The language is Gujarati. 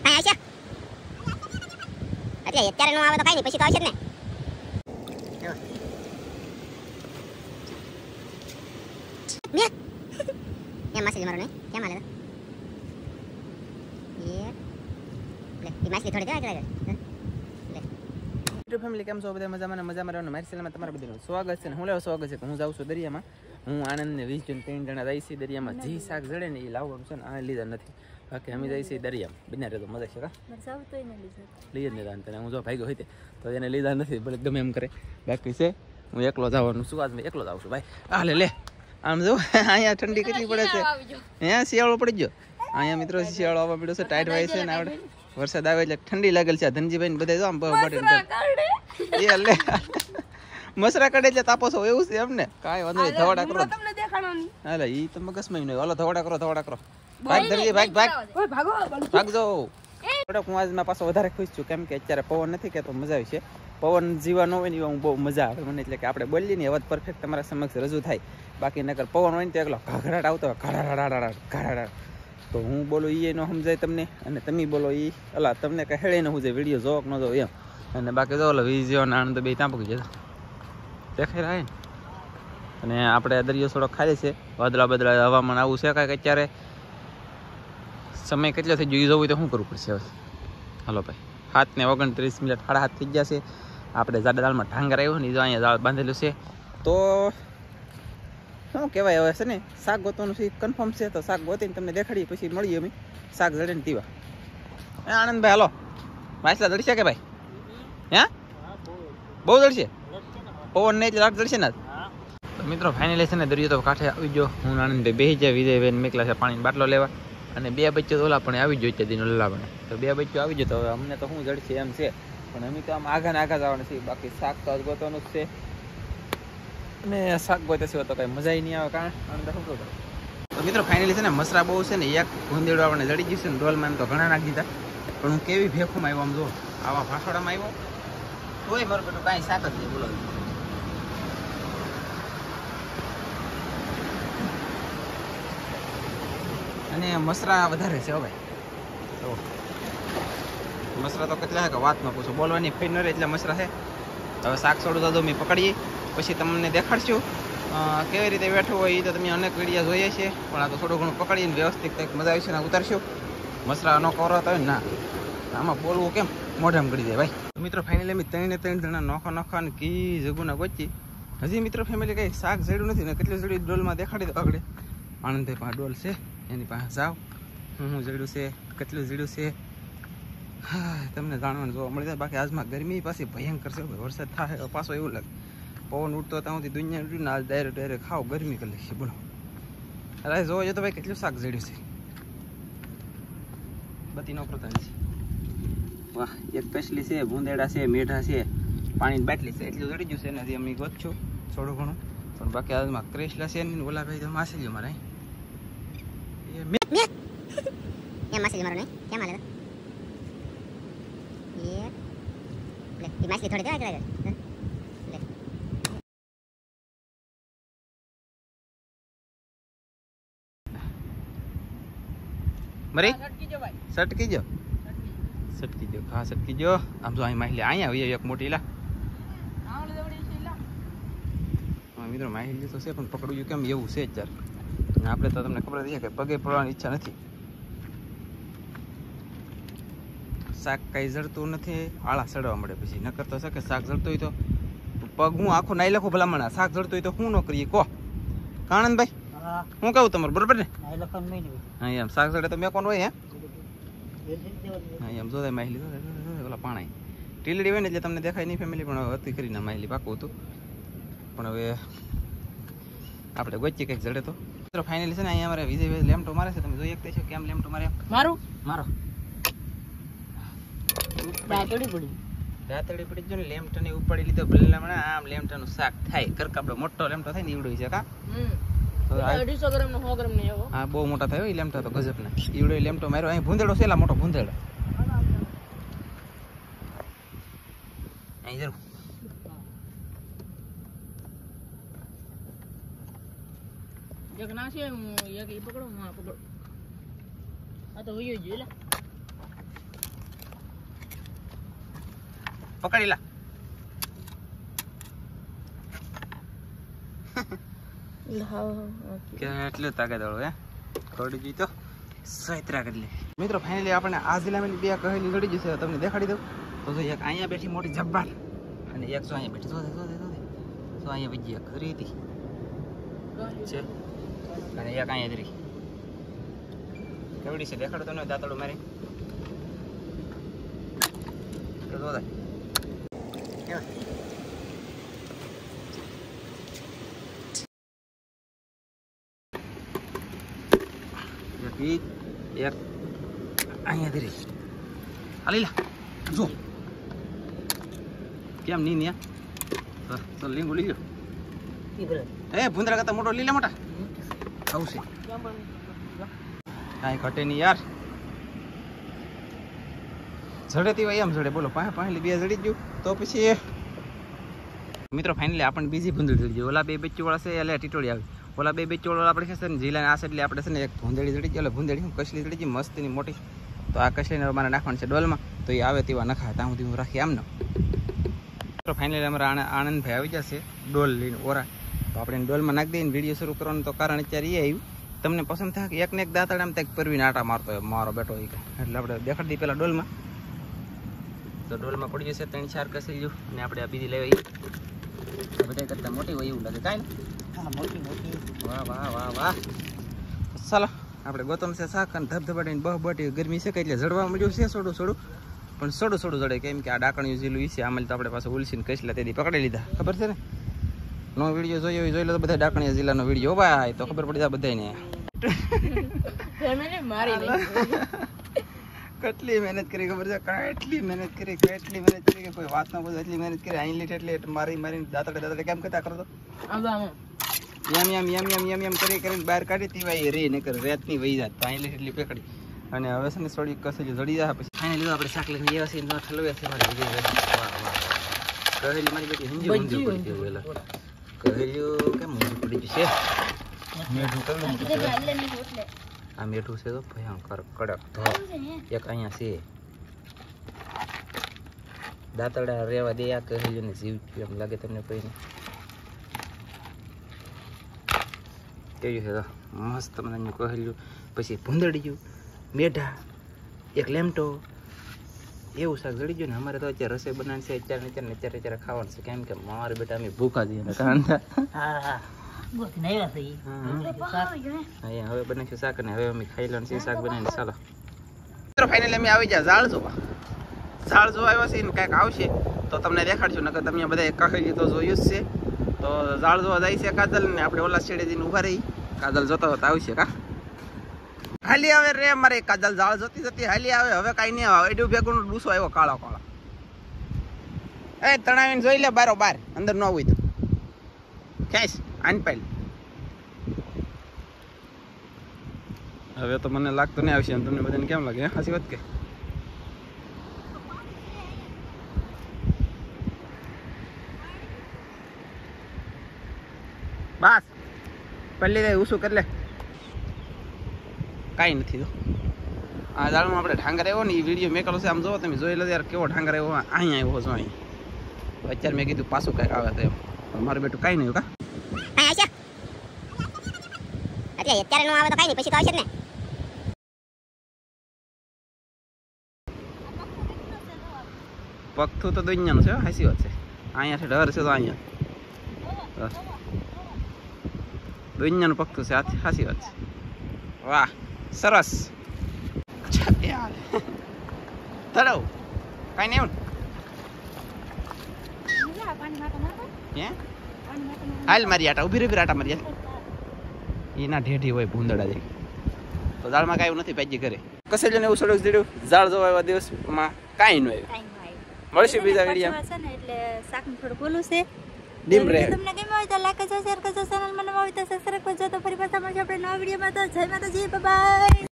હા આશા એટલે અત્યારે નો આવે તો કાઈ નહીં પછી તો આવશે જ ને મે એ માસી મારો ને કેમ હાલે એ લે ઈ માસી થોડી દેવા કરે યુટ્યુબ ફેમિલી કેમ છો બધા મજામાં રહેવાનું મારી ચેનલમાં તમારું બધાનું સ્વાગત છે ને હું લેવા સ્વાગત છે કે હું જાઉં છું દરિયામાં હું આનંદ ને 20 જણ 3 જણા જાય છે દરિયામાં જી શાક જડે ને એ લાવવાનું છે ને આ લીધા નથી બાકી અમે જાય છે દરિયામાં બિના રે તો મજા છે કા લઈ જ નહીં તને હું જો ભાગ્યો હોય તો એને લીધા નથી ભલે ગમે એમ કરે બાકી છે હું એકલો જવાનું છું આજ મેં એકલો જ આવું છું ભાઈ હાલે લે આમ જો અહીંયા ઠંડી કેટલી પડે છે અહીંયા શિયાળો પડી ગયો અહીંયા મિત્રો શિયાળો આવવા પડ્યો છે ટાઈટ વાય છે ને આવડે વરસાદ આવે એટલે ઠંડી લાગેલ છે ધનજીભાઈ ને બધા જો આમ બટે એ લે મસરા કાઢે એટલે તાપો છો એવું છે એમને કાંઈ વાંધો નહીં ધવાડા કરો તમને દેખાડો નહીં હાલે ઈ તો મગજમાં નહીં હાલો ધવાડા કરો ભાગ ધરજી ભાગ ઓય ભાગો થોડોક હું આજમાં પાછો વધારે ખુશ છું કેમ કે અત્યારે પવન નથી કે તો મજા આવી છે પવન જીવા ન હોય ને હું બહુ મજા આવે મને એટલે કે આપણે બોલીએ ને અવાજ પરફેક્ટ તમારા સમક્ષ રજૂ થાય બાકી નકર પવન હોય ને તો એકલો ઘાઘરાટ આવતો ઘાઘરાટ તો હું બોલું એ ન સમજાય તમને અને તમે બોલો એ અલા તમને કઈ હેળે ન સમજાય વિડીયો જોક ન જો એમ અને બાકી જો વિઝયો આનંદ બે ત્યાં પકી જતા દેખાઈ રહ્યા ને અને આપણે દરિયો થોડો ખાલી છે વાદળા હવામાન આવું છે કાંઈક અત્યારે સમય કેટલો થઈ ગયો જોવું તો શું કરવું પડશે હવે હાલો ભાઈ 7:29 7:30 થઈ ગયા છે આપણે જાડા દાળમાં ઢાંગર આવ્યો ને જો અહીંયા દાળ બાંધેલું છે તો શું કહેવાય હવે છે ને શાક ગોતવાનું છે કન્ફર્મ છે તો શાક ગોતીને તમને દેખાડીએ પછી મળીએ અમે શાક જડે ને પીવા આનંદભાઈ હાલો વાંચલા જડશે કે ભાઈ હે બહુ જડશે પવન નહીં એટલે રાત જડશે ને મિત્રો ફાઇનલી છે ને દરિયો તો કાંઠે આવી ગયો હું આનંદભાઈ બેસી જાય વિજયભાઈ મેકલા છે પાણી બાટલો લેવા અને બે બચ્ચો ઓલા પણ આવી ગયો છે દિનો લલ્લા પણ તો બે બચ્ચો આવી ગયો તો હવે અમને તો શું જડશે એમ છે પણ અમે તો આમ આગા જવાનું છે બાકી શાક તો ગોતવાનું જ છે અને શાક ગોતે છે તો કઈ મજા નહીં આવે કારણ અંદર શું કરું તો મિત્રો ફાઇનલી છે ને મસરા બહુ છે ને એક ગુંદેડો આપણે જડી ગયું છે ને ડોલમાં એમ તો ઘણા નાખી દીધા પણ હું કેવી ભેખુમાં આવ્યો આમ જો આવા ભાસોડામાં આવ્યો તોય મારું બેટું કાંઈ શાક જ નહીં બોલો અને મસરા વધારે છે હવે તો મસરા તો કેટલા કે વાત ન પૂછો બોલવાની ફઈ ન રહે એટલે મસરા છે હવે શાક છોડું તો મેં પકડીએ પછી તમને દેખાડશું કેવી રીતે બેઠું હોય એ તો તમે અનેક વિડીયો જોઈએ છે પણ આ તો થોડું ઘણું પકડીને વ્યવસ્થિત કંઈક મજા આવી છે ને ઉતારશું મસરા ન કવરાતા હોય ને ના આમાં બોલવું કેમ મોઢામાં કરી દે ભાઈ મિત્રો ફાઇનલી અમે 3 જણા નોખા ને કી જગુના ગોચી હજી મિત્રો ફેમિલી કંઈ શાક જડ્યું નથી ને કેટલી જડી ડોલમાં દેખાડી દો આગળ આનંદભાઈ પાસે ડોલ છે એની પાસે જાઓ હું જડ્યું છે કેટલું જડ્યું છે હા તમને જાણવાનું જોવા મળી જાય બાકી આજમાં ગરમી પાછી ભયંકર છે વરસાદ થાય પાછો એવું લાગે પવન ઉઠતો ત્યાંથી દુનિયા ઉઠ્યું ને આજ ડાયરેક્ટ ખાવ ગરમી કરી લઈશું બોલો અરે જોવા જતો ભાઈ કેટલું શાક જડ્યું છે બધી નોકરો છે વાહ એક પેસલી છે ભૂંદેડા છે મેઢા છે પાણીની બાટલી છે એટલું જડી ગયું છે એનાથી અમે ગોત છું થોડું ઘણું પણ બાકી આજમાં ક્રેશલા છે ને ઓલા ભાઈ તો માસી મારે એ માસી મારો ને કેમ હાલે એ લે ઈ માસી થોડી દેવા કરે લે મરી સટકી જો હા સટકી જો આમ જો અહીં માહિલી અહીંયા આવી એક મોટી લા મિત્રો માહિલી તો છે પણ પકડવું કેમ એવું છે જ આપણે તો તમને ખબર છે કે પગે પડવાની ઈચ્છા નથી શાક કઈ જડતું નથી આળા સડવા મળે પછી નકર તો છે કે શાક જડતું હોય તો પગ હું આખો નાઈ લખું ભલામણ શાક જડતું હોય તો શું ન કરીએ કહો આનંદભાઈ હું કહું તમારું બરોબર ને હા એમ શાક જડે તો મેં કોણ હોય હા એમ જો માહિલી ઓલા પાણી ટીલડી હોય ને એટલે તમને દેખાય નહીં ફેમિલી પણ હતી કરીને માહિલી પાકું હતું પણ હવે આપણે ગોચી કંઈક જડે તો ફાઇનલી છે ને અહીંયા અમારે વિજય લેમટો મારે છે તમે જોઈ શકતા છો કેમ લેમટો મારે મારો દાતડી પડી જો ને લેમટો ને ઉપાડી લીધો ભલે આમ લેમટો નું શાક થાય કરક આપણો મોટો લેમટો થાય ને ઈવડો છે કા 250 ગ્રામ નો 100 ગ્રામ ને એવો હા બહુ મોટા થાય એ લેમટો તો ગજબ ને ઈવડો લેમટો માર્યો અહીં ભૂંદેડો છેલા મોટો ભૂંદેડો અહીં જરૂર એક ના છે એક ઈ પકડો હા પકડો આ તો હોયો જ લે પકડી લા કેટલું તાકાત વાળું હે ખોડી જી તો સૈત્રા કરી લે મિત્રો ફાઇનલી આપણે આ જિલ્લામાં બે કહેલી લડી જશે તમને દેખાડી દઉં તો એક અહીંયા બેઠી મોટી જબ્બાર અને એક તો અહીંયા બેઠી તો અહીંયા બીજી એક ખરી હતી છે અને એક અહીંયા જરી કેવડી છે દેખાડો તમને દાંતડું મારી તો જો એક અહીંયા ધરી હાલી લા જો કેમ નહીં ને તો લીંબુ લઈ લો એ ભૂંદરા કરતા મોટો લીલા મોટા આવશે કાંઈ ઘટે નહીં યાર જડેતી હોય એમ જડે બોલો પાણી બે જડી ગયું તો પછી મિત્રો ફાઇનલી આપણને બીજી ભૂંદડી જડી ગઈ ઓલા બે બેચીવાળા છે એટલે ટીટોળી આવી ઓલા બે બેચીવાળા આપણે છે ને જિલ્લાને આ એટલે આપણે છે ને એક ભૂંદડી જડી ગઈ એટલે ભૂંદડી કસલી જડી ગઈ મસ્તીની મોટી તો આ કસલીને મારે નાખવાનું છે ડોલમાં તો એ આવે તેવા નખા ત્યાં સુધી હું રાખી આમ ને મિત્રો ફાઇનલી અમારા આનંદભાઈ આવી જશે ડોલ લઈને ઓરા તો આપણે ડોલમાં નાખી દઈને વિડીયો શરૂ કરવાનું તો કારણ અત્યારે એ આવ્યું તમને પસંદ થાય કે એકને એક દાંતડ આમ ત્યાં પરવીને આટા મારતો હોય મારો બેટો એ એટલે આપણે દેખાડી દઈએ પેલા ડોલમાં તો ડોલમાં પડી જશે 3-4 કસી જો અને આપણે આ બીજી લેવાઈ બધા કરતા મોટી હોય એવું લાગે કાંઈ ને હા મોટી વાહ વાહ વાહ વાહ ચાલો આપણે ગૌતમ છે શાક અને ધબધબાટીને બહબટી ગરમી છે કે એટલે જડવા મળ્યું છે સોડું પણ સોડું જડે કેમ કે આ ડાકણિયું જેલું છે આમાં તો આપણે પાસે ઉલસીને કસલા તેથી પકડી લીધા ખબર છે ને નો વિડીયો જોઈ લો તો બધા ડાકણિયા જિલ્લાનો વિડીયો ભાઈ તો ખબર પડી જાય બધાને કેટલી મહેનત કરી ખબર છે કેટલી મહેનત કરી કે કોઈ વાત ન બોલે એટલી મહેનત કરી અહીં લીટ એટલે મારીને દાંતડે કેમ કરતા કરતો એમ કરીને બહાર કાઢી તીવાય રે ને કરે રેતની વહી જાત તો અહીં લીટ એટલી પેકડી અને હવે છે ને થોડી કસેલી જડી જાય પછી ખાઈને લીધું આપણે શાક લઈને જેવા છે ન ઠલવે છે મારી કહેલી મારી બેટી હિંજી પડી ગયું વેલા કહેલ્યું કેમ હિંજી પડી જશે મીઠું કેટલું આ મીઠું છે તો ભયંકર કડક એક અહીંયા છે દાંતડા રેવા દે આ કહેલ્યું ને જીવ એમ લાગે તમને કોઈને કેવું છે તો મસ્ત મને કહેલ્યું પછી ભૂંદડીયું મેઢા એક લેમટો એવું શાક જડી ગયું ને અમારે તો અત્યારે રસોઈ બનાવવાની છે અત્યારે ખાવાનું છે કેમ કે મારે બેટા અમે ભૂખા છીએ હવે બનાવીશું શાક ને હવે અમે ખાઈ લેવાનું છે શાક બનાવીને ચાલો ફાઇનલી અમે આવી જાય ઝાડ જોવા આવ્યા છે ને કાંઈક આવશે તો તમને દેખાડશું નકર તમે બધા કહેલી તો જોયું જ છે તો ઝાડ જોવા જાય છે કાજલ ને આપણે ઓલા છેડે જઈને ઉભા રહી કાજલ જોતા હોતા આવશે કા હાલી આવે રે મારે કાજલ ઝાડ જોતી હાલી આવે હવે કઈ નહીં આવે એડું ભેગું ડૂસો આવ્યો કાળો એ તણાવીને જોઈ લે બાર અંદર ન હોય તો ખેંચ આન પાડ હવે તો મને લાગતું નહીં આવશે તમને બધાને કેમ લાગે હાસી વાત કે બસ પલ્લી દે ઉસું કરી લે કાંઈ નથી તો આ દાળમાં આપણે ઢાંગર આવ્યો ને એ વિડીયો મેં કરો છે આમ જોવો તમે જોઈ લો યાર કેવો ઢાંગર આવ્યો અહીંયા આવ્યો છો અહીં અત્યારે મેં કીધું પાછું કાંઈક આવે તો એમ મારું બેટું કાંઈ નહીં કા અત્યારે નો આવે તો કાંઈ નહીં પછી તો આવશે જ ને પગથું તો દુનિયાનું છે હાસી વાત છે અહીંયાથી ડર છે તો અહીંયા દુનિયાનું પગથું છે હાસી વાત છે વાહ સરસ તળાવ કાંઈ નહીં હાલ મારી આટા ઉભી રહી આટા મારી એના ઢેઢી હોય ભૂંદડા જેવી તો ઝાડમાં કાંઈ નથી પાજી કરે કસે જને એવું સડક દીધું ઝાડ જોવા એવા દિવસમાં કાંઈ ન આવ્યું મળશે બીજા વિડીયો એટલે શાકનું થોડું બોલું છે ડીમ રહે તમને કેમ હોય તો લાઈક કરજો શેર કરજો ચેનલ મને હોય તો સબસ્ક્રાઇબ કરજો તો ફરી પાછા મળશે આપણે નવા વિડીયોમાં તો જય માતાજી બાય બાય